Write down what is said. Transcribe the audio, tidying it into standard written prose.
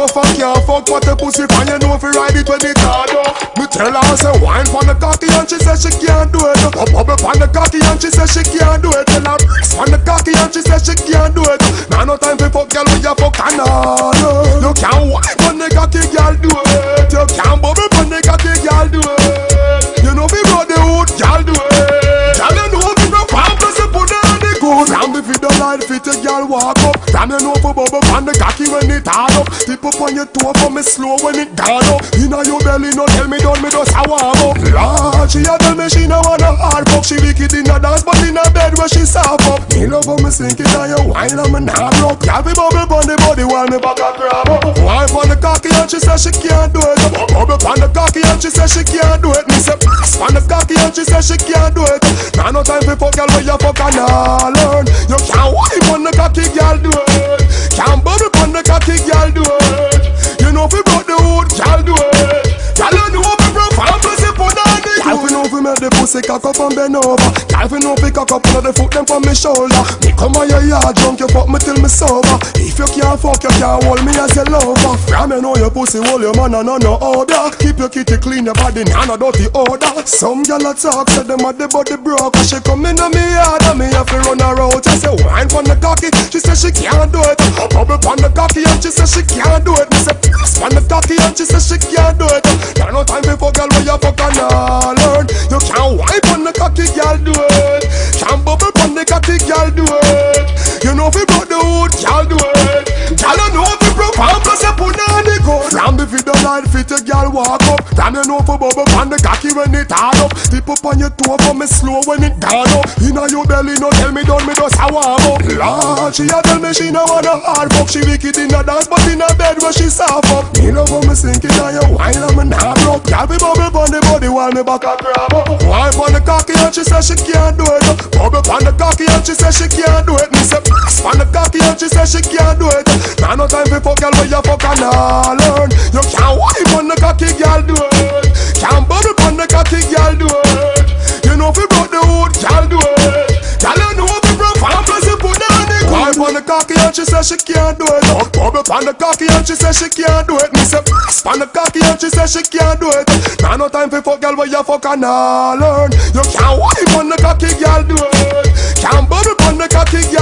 tough and can't fuck, but the pussy fan you know if you ride it when it hard up. Me tell her say wine pon the cocky and she say she can't do it. Bubble pon the cocky and she say she can't do it. Tell her breast pon the cocky and she say she can't do it. Now no time for fuck girl when you fuck and all. You can't wine pon the cocky girl do it. You can't bubble pon the cocky girl do it. You know fi road the hood girl do it. Girl you know fi rock and plus you put on the good. Damn if you don't like fit a girl walk up. Damn you know fi bubble pon the cocky when it hard up. Tip up on your toe for me slow when it gone up. Inna your belly no tell me down me just a warm up. Lord she a tell me she no wanna hard fuck. She wicked in a dance but in a bed where she soft up. Me love how me sink it on your wine and me nah broke. Girl fi bubble pon the body while me back a grab up. Wine pon the cocky and she say she can't do it. Bubble pon the cocky and she say she can't do it. Me say pass pon the cocky and she say she can't do it. Now no time for fuck girl when you fuck and all learn. You can't wine pon the cocky girl do it. Can't bubble pon the cocky girl do it. You know fi broke the hood girl do it. Girl you know fi broke and plus you put on the good. Girl fi know fi make the pussy cock up and bend over. Girl fi know fi cock up under the foot them from me shoulder. Me come on your yard drunk you fuck me till me sober. If you can't fuck you can't hold me as your lover. From you know your pussy hold your man and no order. Keep your kitty clean your body and no dirty odor. Some gyal a talk say them a the body broke. She come in on me yard and me have to run her out. I say wine pon the cocky, she say she can't do it. Bubble pon the cocky and she say she can't do it. Me say press pon the cocky and she say she can't do it. There no time for girl when you fuck and all learn. You can't wine pon the cocky, girl do it. Can't bubble pon the cocky, girl do it. You know fi broke the hood, girl do it. Girl you know fi broke and plus you put on the gun. From the video line fit a girl walk up. Damn you know fi bubble pon the cocky when it hard up. Tip up on your toe for me slow when it gone up. Inna your belly no tell me down me just a warm up. Lord she a tell me she no wanna hard fuck. She wicked in a dance but in a bed where she soft up. Me love how me sink it on your wine and me nah broke. Girl fi bubble pon the body while me back a grab up. Wine pon the cocky and she say she can't do it. Bubble pon the cocky and she say she can't do it. Me say press pon the cocky and she say she can't do it. Now no time for fuck girl when you fuck and all learn. You can't wine pon the cocky girl do it. Can't bubble pon the cocky girl do it. You know fi broke the hood girl do it. Girl you know fi broke and plus you put on the good. Wine pon the cocky and she say she can't do it. Bubble pon the cocky and she say she can't do it. Me say press pon the cocky and she say she can't do it. Now no time for fuck girl when you fuck and all learn. You can't wine pon the cocky girl do it. Can't bubble pon the cocky